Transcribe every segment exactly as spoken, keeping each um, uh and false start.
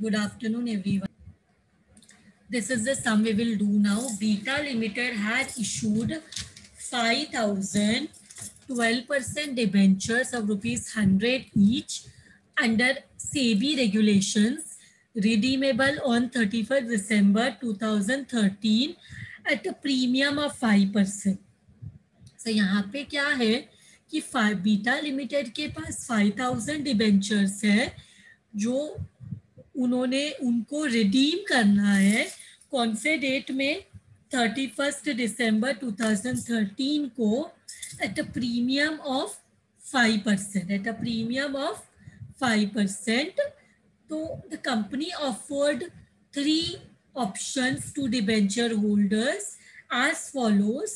Good afternoon, everyone. This is the sum we will do now. Beta Limited had issued five thousand twelve percent debentures of rupees one hundred each under SEBI regulations, redeemable on thirty-first December two thousand thirteen at a premium of five percent. So यहाँ पे क्या है कि beta limited के पास five thousand debentures है जो उन्होंने उनको रिडीम करना है कौन से डेट में thirty first December two thousand thirteen को at a premium of five percent at a premium of five percent. तो the company offered three options to debenture holders as follows.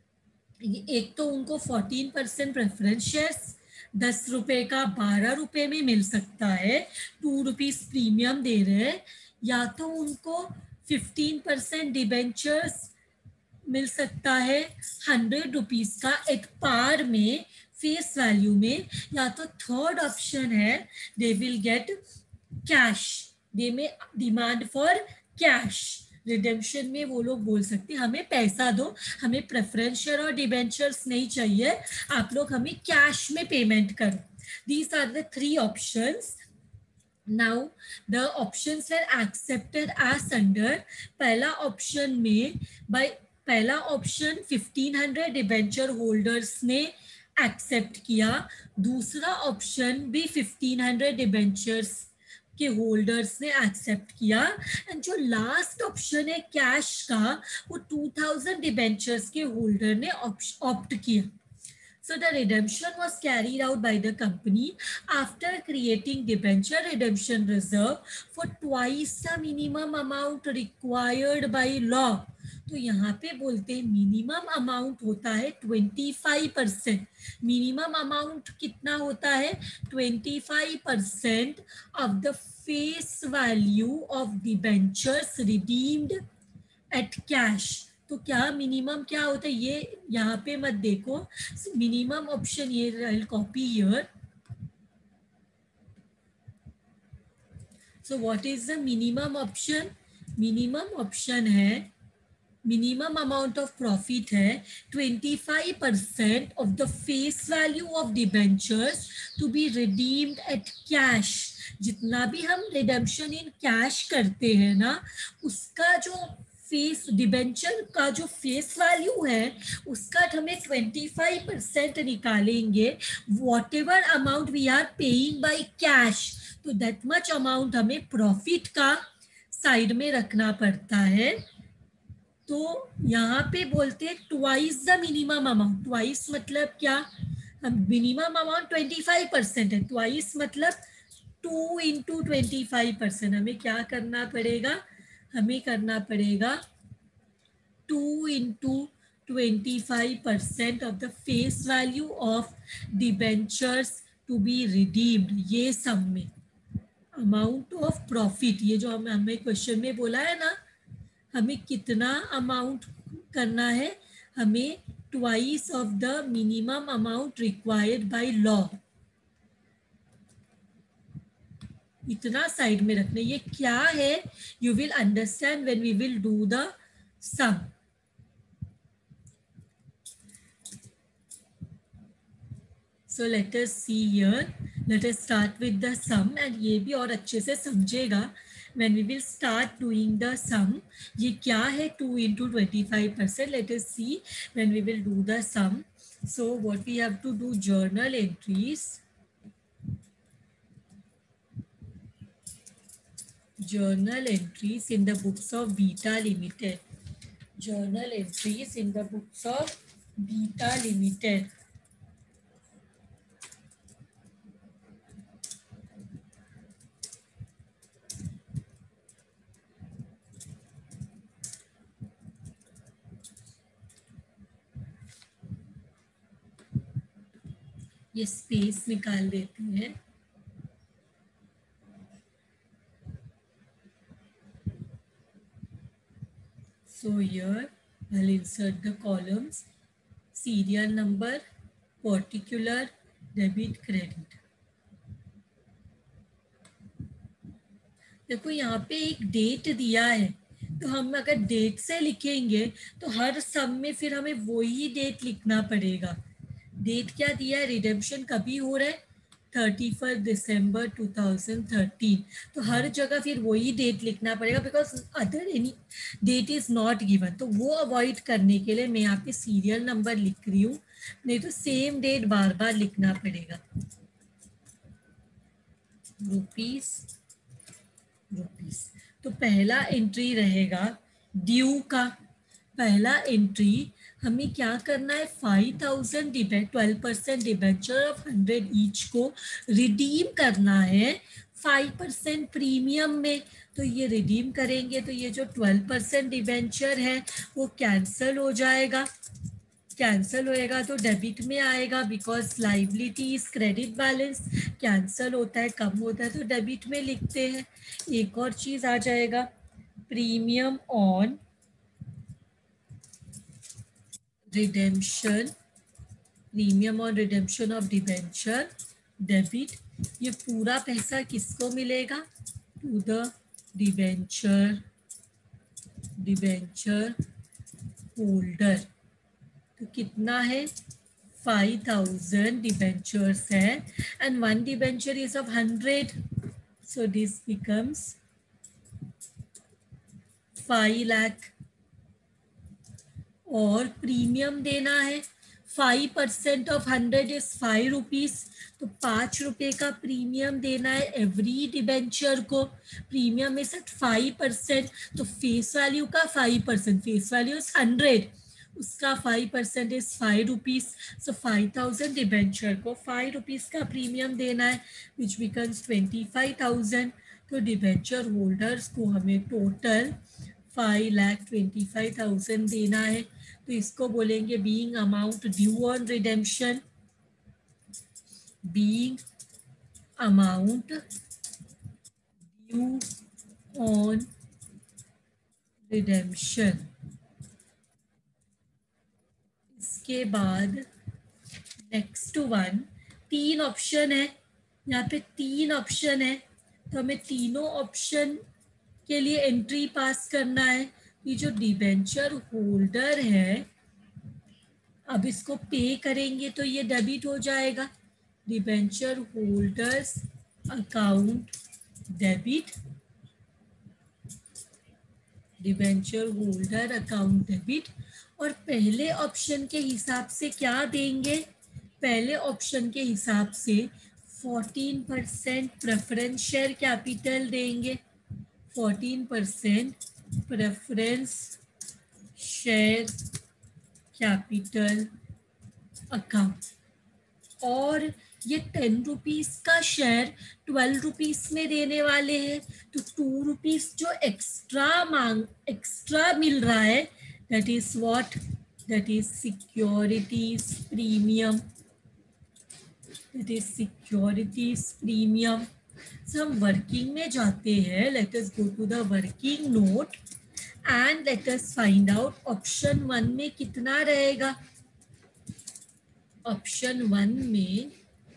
एक तो उनको फोर्टीन परसेंट प्रेफरेंस शेयर्स दस रुपए का बारह रुपए में मिल सकता है, टू रुपीज प्रीमियम दे रहे हैं, या तो उनको फिफ्टीन परसेंट डिबेंचर्स मिल सकता है हंड्रेड रुपीज का एट पार में फेस वैल्यू में, या तो थर्ड ऑप्शन है they will get cash. They में डिमांड फॉर कैश. रिडेम्पशन में वो लोग बोल सकते हैं हमें पैसा दो, हमें प्रेफरेंस शेयर और डिबेंचर्स नहीं चाहिए, आप लोग हमें कैश में पेमेंट करो. These are the three options. Now the options are accepted as under. पहला ऑप्शन में बाय पहला option fifteen hundred debenture holders ने एक्सेप्ट किया. दूसरा ऑप्शन भी फिफ्टीन हंड्रेड डिबेंचर्स के होल्डर्स ने एक्सेप्ट किया. एंड जो लास्ट ऑप्शन है कैश का वो टू थाउजेंड डिबेंचर्स के होल्डर ने ऑप्ट किया. So the redemption was carried out by the company after creating debenture redemption reserve for twice the minimum amount required by law. तो यहाँ पे बोलते हैं मिनिमम अमाउंट होता है twenty five percent. Minimum amount कितना होता है? Twenty five percent of the face value of debentures redeemed at cash. तो क्या मिनिमम क्या होता है ये यहाँ पे मत देखो. मिनिमम ऑप्शन ये copy here. So what is the minimum option? Minimum option है मिनिमम अमाउंट ऑफ प्रॉफिट है twenty five percent of the face value of debentures to be redeemed at cash. जितना भी हम रिडेम्पशन इन कैश करते हैं ना, उसका जो फेस डिबेंचर का जो फेस वैल्यू है उसका हमें ट्वेंटी फाइव परसेंट निकालेंगे whatever amount we are paying by cash. तो दैट मच अमाउंट हमें प्रॉफिट का साइड में रखना पड़ता है. तो यहाँ पे बोलते हैं twice the minimum amount. Twice मतलब क्या? हम minimum amount twenty five percent है, ट्वाइस मतलब two into twenty five percent. हमें क्या करना पड़ेगा? हमें करना पड़ेगा two into twenty five percent of the face value of debentures to be redeemed. ये सब में अमाउंट ऑफ प्रॉफिट, ये जो हम हमें क्वेश्चन में बोला है ना, हमें कितना अमाउंट करना है? हमें twice of the minimum amount required by law. इतना साइड में रखना. ये क्या है you will understand when we will do the sum. So let us see here. Let us start with the sum. And ये भी और अच्छे से समझेगा when we will start doing the sum. ये क्या है two into twenty-five percent? Let us see when we will do the sum. So what we have to do, journal entries. Journal entries in the books of Beta Limited. Journal entries in the books of Beta Limited. ये space निकाल देते हैं. So here I'll insert the columns: serial number, particular, debit, credit. देखो यहाँ पे एक date दिया है, तो हम अगर डेट से लिखेंगे तो हर सम में फिर हमें वही डेट लिखना पड़ेगा। डेट क्या दिया है, रिडेम्पशन कभी हो रहा है, thirty first December two thousand thirteen. तो हर जगह फिर वही डेट लिखना पड़ेगा, because other any date is not given. तो वो अवॉइड करने के लिए मैं यहाँ पे सीरियल नंबर लिख रही हूँ, नहीं तो सेम डेट बार बार लिखना पड़ेगा। रुपीस रुपीस तो पहला एंट्री रहेगा ड्यू का। पहला एंट्री हमें क्या करना है, five thousand debenture, twelve percent debenture of hundred each को रिडीम करना है फाइव परसेंट प्रीमियम में। तो ये रिडीम करेंगे तो ये जो ट्वेल्व परसेंट डिबेंचर है वो कैंसल हो जाएगा। कैंसल होएगा तो डेबिट में आएगा, because liability is credit balance, cancel होता है कम होता है तो डेबिट में लिखते हैं। एक और चीज आ जाएगा, premium on redemption, premium on redemption of debenture debit. ये पूरा पैसा किसको मिलेगा, to the debenture debenture holder. तो कितना है, फाइव थाउजेंड डिबेंचर्स है and one debenture is of hundred, so this becomes five lakh. और प्रीमियम देना है, five percent of hundred is five rupees, तो पाँच रुपए का प्रीमियम देना है एवरी डिबेंचर को। Premium is at five percent, तो फेस वैल्यू का five percent, face value is hundred, उसका five percent is five rupees. So five thousand debenture को फाइव रुपीज का प्रीमियम देना है, which becomes twenty five thousand. तो debenture holders को हमें total five lakh twenty five thousand देना है। तो इसको बोलेंगे being amount due on redemption, being amount due on redemption. इसके बाद नेक्स्ट वन, तीन ऑप्शन है यहाँ पे, तीन ऑप्शन है तो हमें तीनों ऑप्शन के लिए एंट्री पास करना है। ये जो डिबेंचर होल्डर है, अब इसको पे करेंगे तो ये डेबिट हो जाएगा, debenture holders account debit, debenture holder account debit. और पहले ऑप्शन के हिसाब से क्या देंगे, पहले ऑप्शन के हिसाब से fourteen percent preference share capital देंगे, fourteen percent preference share capital account. और ये टेन रुपीज का शेयर ट्वेल्व रुपीज में देने वाले हैं, तो टू रुपीज जो एक्स्ट्रा मांग एक्स्ट्रा मिल रहा है, that is what, that is securities premium, that is securities premium. So हम वर्किंग में जाते हैं, let us go to the working note and let us find out option one में कितना रहेगा। ऑप्शन वन में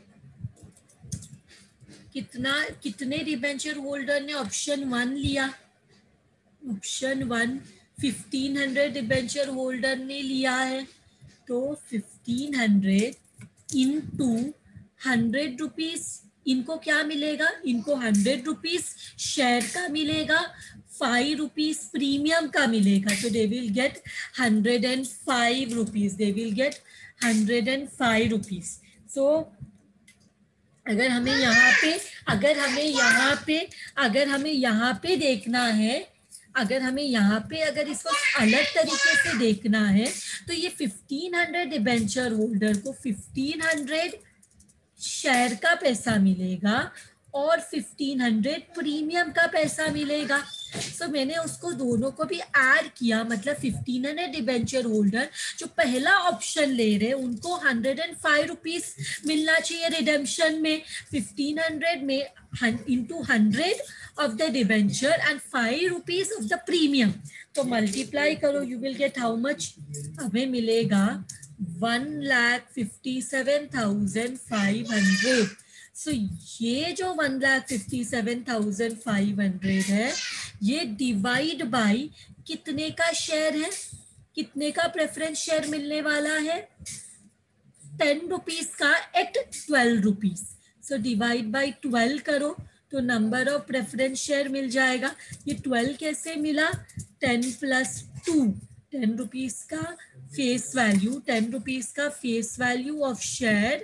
कितना, कितने डिबेंचर होल्डर ने ऑप्शन वन लिया, option one fifteen hundred debenture holder ने लिया है, तो fifteen hundred into hundred rupees, इनको क्या मिलेगा, इनको हंड्रेड रुपीज शेयर का मिलेगा, फाइव रुपीज प्रीमियम का मिलेगा, तो they will get hundred and five rupees, they will get hundred and five rupees. So अगर हमें यहाँ पे अगर हमें यहाँ पे अगर हमें यहाँ पे देखना है, अगर हमें यहाँ पे अगर इसको अलग तरीके से देखना है, तो ये फिफ्टीन हंड्रेड डिबेंचर होल्डर को फिफ्टीन हंड्रेड शेयर का पैसा मिलेगा और फिफ्टीन हंड्रेड प्रीमियम का पैसा मिलेगा। सो so, मैंने उसको दोनों को भी ऐड किया, मतलब फिफ्टीन हंड्रेड डिबेंचर होल्डर जो पहला ऑप्शन ले रहे हैं उनको हंड्रेड एंड फाइव रुपीज मिलना चाहिए रिडेम्पशन में, फिफ्टीन हंड्रेड में into hundred of the debenture and five rupees of the premium. तो मल्टीप्लाई करो, you will get how much, हमें मिलेगा one lakh fifty seven thousand five hundred. So ये जो one lakh fifty seven thousand five hundred है, ये divide by कितने का शेयर है, कितने का प्रेफरेंस शेयर मिलने वाला है, टेन रुपीज का at twelve rupees. So divide by twelve करो तो नंबर ऑफ प्रेफरेंस शेयर मिल जाएगा। ये ट्वेल्व कैसे मिला, ten plus two, ten rupees का फेस वैल्यू, टेन रुपीज का फेस वैल्यू ऑफ शेयर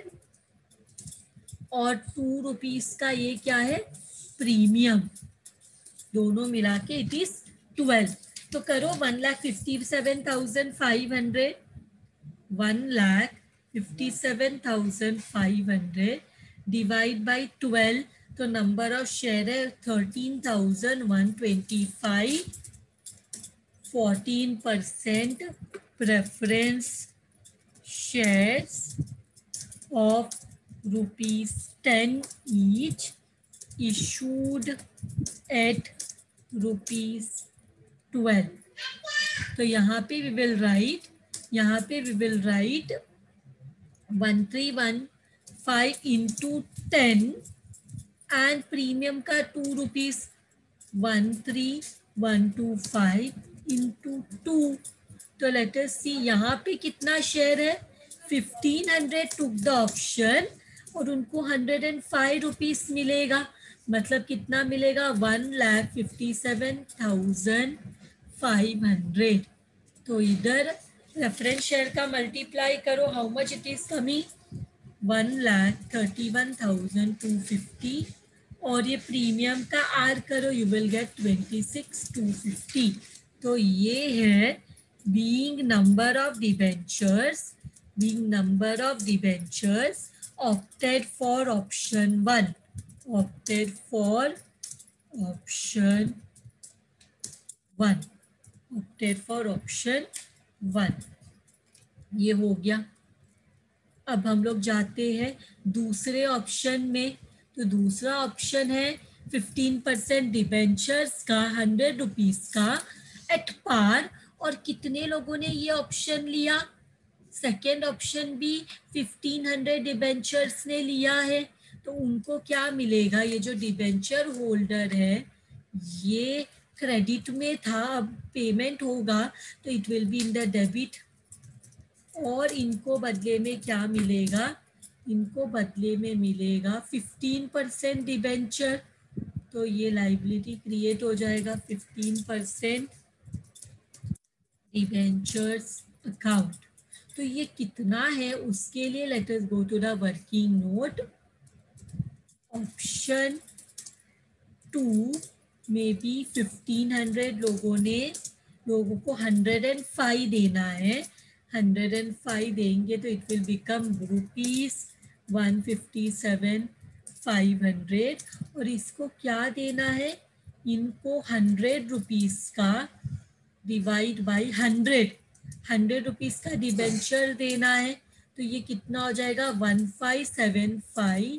और टू रुपीज का ये क्या है, प्रीमियम, दोनों मिला के इट इज ट्वेल्व। तो करो one lakh fifty seven thousand five hundred, one lakh fifty seven thousand five hundred divide by twelve, तो नंबर ऑफ शेयर है thirteen thousand one twenty five, fourteen percent preference shares of rupees ten each issued at rupees twelve। तो यहाँ पे we will write, यहाँ पे we will write one three one five into ten and premium का two rupees, one three one two five into two. तो let us see यहाँ पे कितना शेयर है, fifteen hundred took the option और उनको हंड्रेड एंड फाइव रुपीज मिलेगा, मतलब कितना मिलेगा, one lakh fifty seven thousand five hundred. तो इधर रेफरेंस शेयर का मल्टीप्लाई करो, how much it is coming, one lakh thirty one thousand two fifty, और ये प्रीमियम का आर करो, you will get twenty six two fifty. तो ये है being number of debentures, being number of debentures opted for option one, opted for option one, opted for option one। ये हो गया। अब हम लोग जाते हैं दूसरे ऑप्शन में। तो दूसरा ऑप्शन है फिफ्टीन परसेंट डिबेंचर्स का हंड्रेड रुपीज का एट पार, और कितने लोगों ने ये ऑप्शन लिया, सेकेंड ऑप्शन भी फिफ्टीन हंड्रेड डिबेंचर्स ने लिया है। तो उनको क्या मिलेगा, ये जो डिबेंचर होल्डर है ये क्रेडिट में था, अब पेमेंट होगा तो it will be in the debit, और इनको बदले में क्या मिलेगा, इनको बदले में मिलेगा फिफ्टीन परसेंट डिबेंचर। तो ये लाइबिलिटी क्रिएट हो जाएगा, फिफ्टीन परसेंट डिबेंचर्स अकाउंट। तो ये कितना है उसके लिए let us go to the working note. Option two में भी फिफ्टीन हंड्रेड लोगों ने, लोगों को हंड्रेड एंड फाइव देना है, हंड्रेड एंड फाइव देंगे तो it will become rupees one fifty seven five hundred, और इसको क्या देना है, इनको हंड्रेड रुपीज का divide by hundred, hundred rupees का डिबेंचर देना है। तो ये कितना हो जाएगा, one five seven five,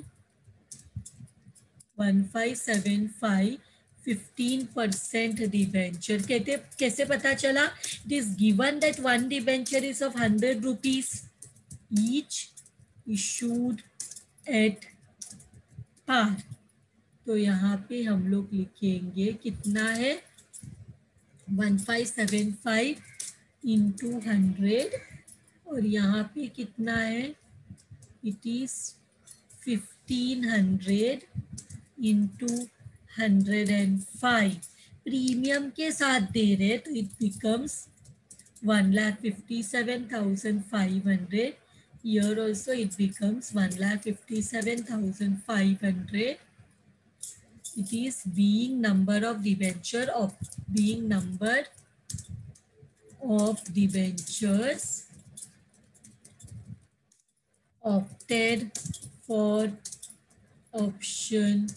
one five seven five, fifteen percent debenture. कहते कैसे पता चला, it is given that one debenture is of hundred rupees each issued at par. तो यहाँ पे हम लोग लिखेंगे कितना है, one five seven five into hundred, और यहाँ पे कितना है, it is fifteen hundred into hundred and five. Premium के साथ दे रहे तो it becomes one lakh fifty seven thousand five hundred, here also it becomes one lakh fifty-seven thousand five hundred. It is being number of debenture of being number of debentures opted for option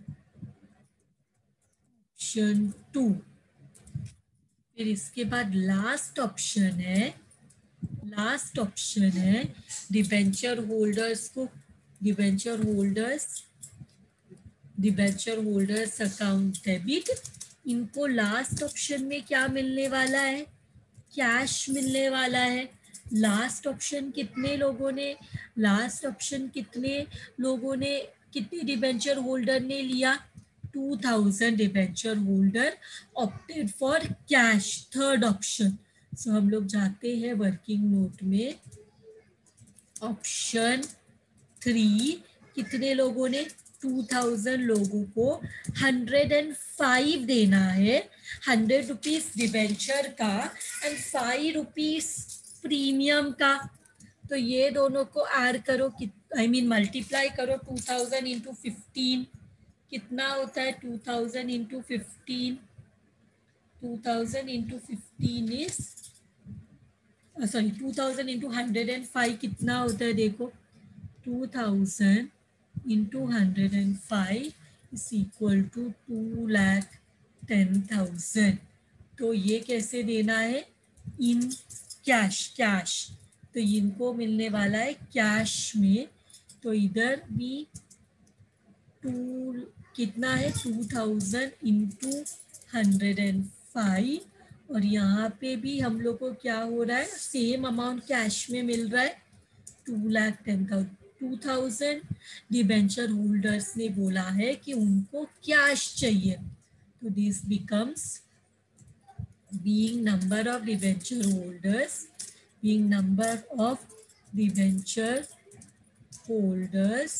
option two। फिर इसके बाद last option है, last option है debenture holders को, debenture holders debenture holders account debit. इनको लास्ट ऑप्शन में क्या मिलने वाला है, कैश मिलने वाला है। लास्ट ऑप्शन कितने लोगों ने, लास्ट ऑप्शन कितने लोगों ने कितनी डिबेंचर होल्डर ने लिया, two thousand debenture holder opted for cash, third option. So हम लोग जाते हैं वर्किंग नोट में, ऑप्शन थ्री, कितने लोगों ने, टू थाउजेंड लोगों को हंड्रेड एंड फाइव देना है, हंड्रेड रुपीज डिबेंचर का एंड फाइव रुपीज प्रीमियम का। तो ये दोनों को ऐड करो, आई मीन मल्टीप्लाई करो, टू थाउजेंड इंटू फिफ्टीन कितना होता है, two thousand into fifteen, two thousand into fifteen is sorry two thousand into hundred and five कितना होता है, देखो two thousand into hundred and five is equal to two lakh ten thousand. तो ये कैसे देना है, इन कैश, कैश तो इनको मिलने वाला है कैश में। तो इधर भी टू कितना है, two thousand into hundred and five, और यहाँ पे भी हम लोग को क्या हो रहा है, सेम अमाउंट कैश में मिल रहा है, two lakh ten thousand. Two thousand debenture holders ने बोला है कि उनको कैश चाहिए, तो this becomes being number of debenture holders, being number of debenture holders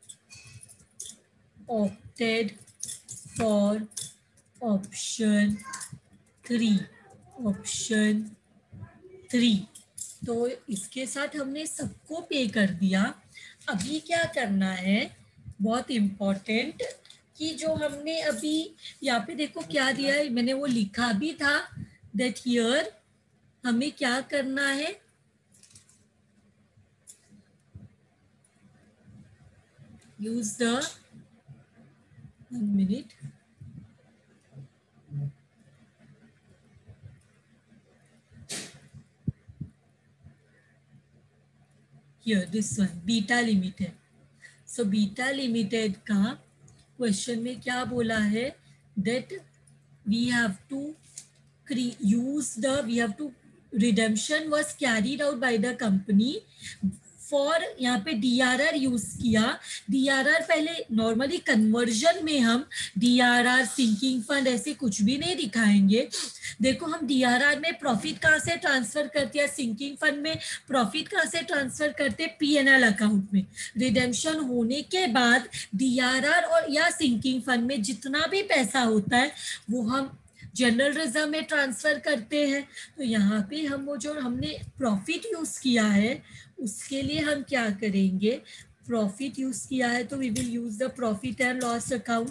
opted for option three, option three. तो इसके साथ हमने सबको पे कर दिया। अभी क्या करना है, बहुत इम्पोर्टेंट, कि जो हमने अभी यहाँ पे देखो क्या दिया है, मैंने वो लिखा भी था, दैट हियर हमें क्या करना है, use the one minute, here this one, beta limited. So beta limited का क्वेश्चन में क्या बोला है, that we have to use the we have to redemption was carried out by the company for, यहाँ पे डी आर आर यूज किया। D R R पहले normally conversion में हम D R R sinking fund ऐसे कुछ भी नहीं दिखाएंगे। देखो हम डी आर आर में प्रॉफिट कहाँ से ट्रांसफर करते हैं, सिंकिंग फंड में प्रॉफिट कहाँ से ट्रांसफर करते हैं, पी एन एल अकाउंट में। रिडेम्पशन होने के बाद डी आर आर और या सिंकिंग फंड में जितना भी पैसा होता है वो हम जनरल रिजर्व में ट्रांसफर करते हैं। तो यहाँ पे हम वो जो हमने प्रॉफिट यूज किया है उसके लिए हम क्या करेंगे, प्रॉफिट यूज किया है तो we will use the profit and loss account,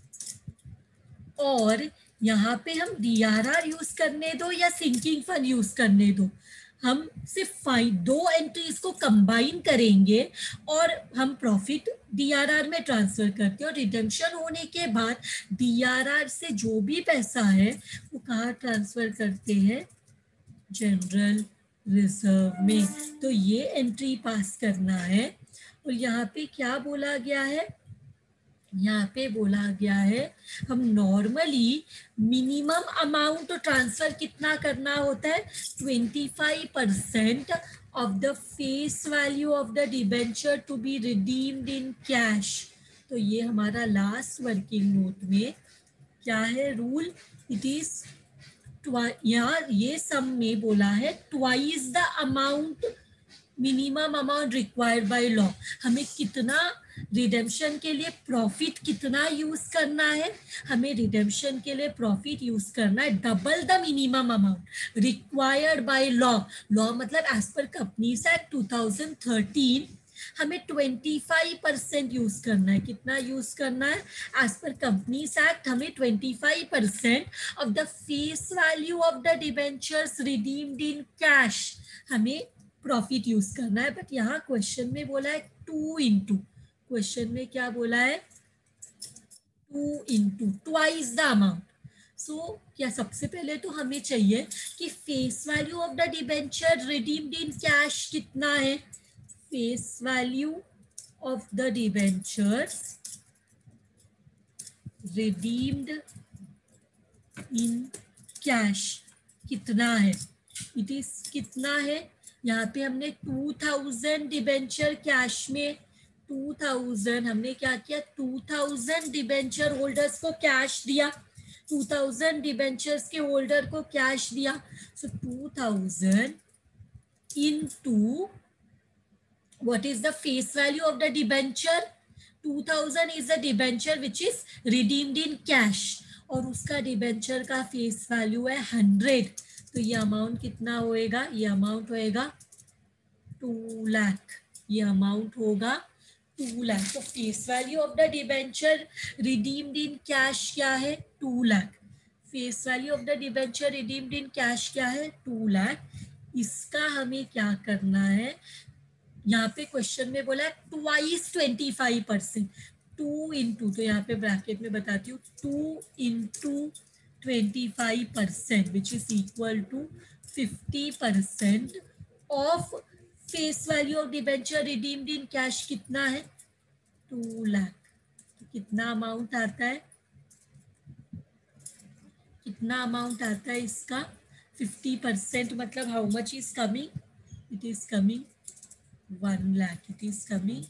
और यहाँ पे हम डी आर आर यूज करने दो या सिंकिंग फंड यूज करने दो, हम सिर्फ फाइन दो एंट्रीज को कंबाइन करेंगे और हम प्रॉफिट डी आर आर में ट्रांसफर करते हैं, और रिडेम्पशन होने के बाद डी आर आर से जो भी पैसा है वो कहाँ ट्रांसफर करते हैं, जनरल रिजर्व में। तो ये एंट्री पास करना है। और यहाँ पे क्या बोला गया है, यहाँ पे बोला गया है हम नॉर्मली मिनिमम अमाउंट ट्रांसफर कितना करना होता है, twenty five percent of the face value of the debenture to be redeemed in cash. तो ये हमारा लास्ट वर्किंग नोट में क्या है रूल, इट इज यहाँ ये सम में बोला है twice the amount minimum amount required by law. हमें कितना रिडेम्पशन के लिए प्रॉफिट कितना यूज करना है, हमें रिडेम्पशन के लिए प्रॉफिट यूज करना है double the minimum amount required by law. Law मतलब as per companies act two thousand thirteen हमें ट्वेंटी फाइव परसेंट यूज करना है। कितना यूज करना है, एज पर कंपनीज एक्ट हमें twenty five percent of the face value of the debentures redeemed in cash हमें प्रॉफिट यूज करना है। बट यहाँ क्वेश्चन में बोला है टू इंटू, क्वेश्चन में क्या बोला है, two into twice the amount. So क्या सबसे पहले तो हमें चाहिए कि face value of the debenture redeemed in cash कितना है, face value of the debentures redeemed in cash कितना है, इट इज कितना है, यहाँ पे हमने टू थाउजेंड डिबेंचर कैश में टू थाउजेंड हमने क्या किया, टू थाउजेंड डिबेंचर होल्डर्स को कैश दिया, टू थाउजेंड डिबेंचर्स के होल्डर को कैश दिया. सो to thousand into what is the face value of the debenture, two thousand is the debenture which is redeemed in cash और उसका debenture का face value है hundred. तो ये अमाउंट कितना होएगा, ये अमाउंट होएगा टू लाख, ये अमाउंट होगा टू लाख. तो face value of the debenture redeemed in cash क्या है, two lakh. Face value of the debenture redeemed in cash क्या है, टू लाख. इसका हमें क्या करना है, यहाँ पे क्वेश्चन में बोला है twice twenty five percent, two into, तो यहाँ पे ब्रैकेट में बताती हूँ, two into twenty five percent which is equal to fifty percent of face value of debenture redeemed in cash कितना है, टू लाख. कितना अमाउंट आता है, कितना अमाउंट आता है इसका, फिफ्टी परसेंट मतलब how much is coming, it is coming one lakh, it is coming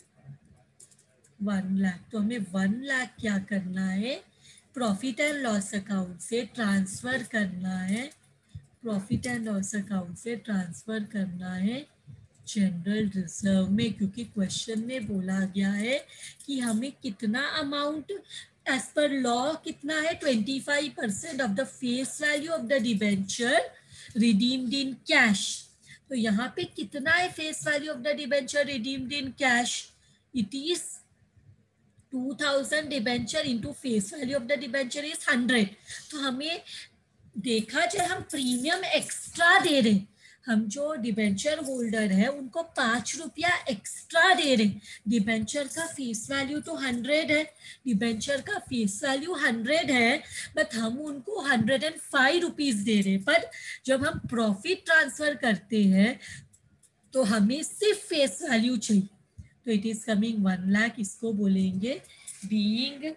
one lakh. तो हमें वन लाख क्या करना है, प्रॉफिट एंड लॉस अकाउंट से ट्रांसफर करना है, प्रॉफिट एंड लॉस अकाउंट से ट्रांसफर करना है जनरल रिजर्व में, क्योंकि क्वेश्चन में बोला गया है कि हमें कितना अमाउंट एज पर लॉ कितना है, twenty five percent of the face value of the debenture redeemed in cash. तो यहाँ पे कितना है face value of the debenture redeemed in cash, it is two thousand debenture into face value of the debenture is hundred. तो हमें देखा जाए हम प्रीमियम एक्स्ट्रा दे रहे, हम जो डिबेंचर होल्डर है उनको पाँच रुपया एक्स्ट्रा दे रहे. डिबेंचर का फेस वैल्यू तो हंड्रेड है, डिबेंचर का फेस वैल्यू हंड्रेड है, बट हम उनको हंड्रेड एंड फाइव रुपीज दे रहे. पर जब हम प्रॉफिट ट्रांसफर करते हैं तो हमें सिर्फ फेस वैल्यू चाहिए. तो it is coming one lakh, इसको बोलेंगे being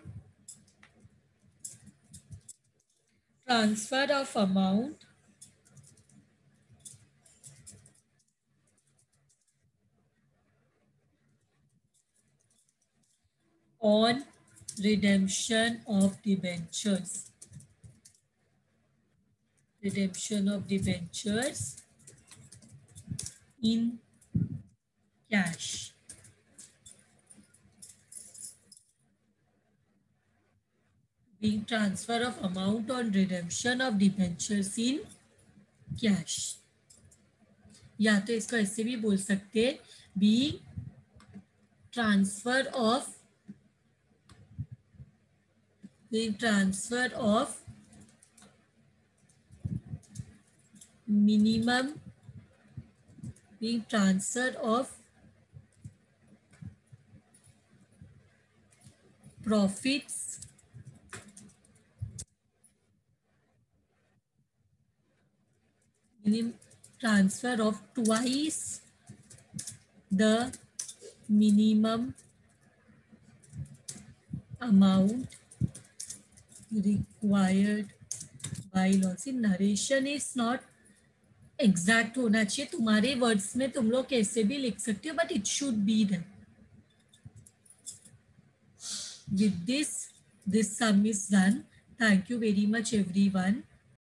transfer of amount on redemption of debentures, redemption of debentures in cash. Being transfer of amount on redemption of debentures in cash. या तो इसको ऐसे भी बोल सकते हैं, being transfer of the transfer of minimum, the transfer of profits minimum transfer of twice the minimum amount required by law. See, narration is not exact होना चाहिए, तुम्हारे वर्ड्स में तुम लोग कैसे भी लिख सकते हो, but it should be there. With this, this sum is done. Thank you very much everyone.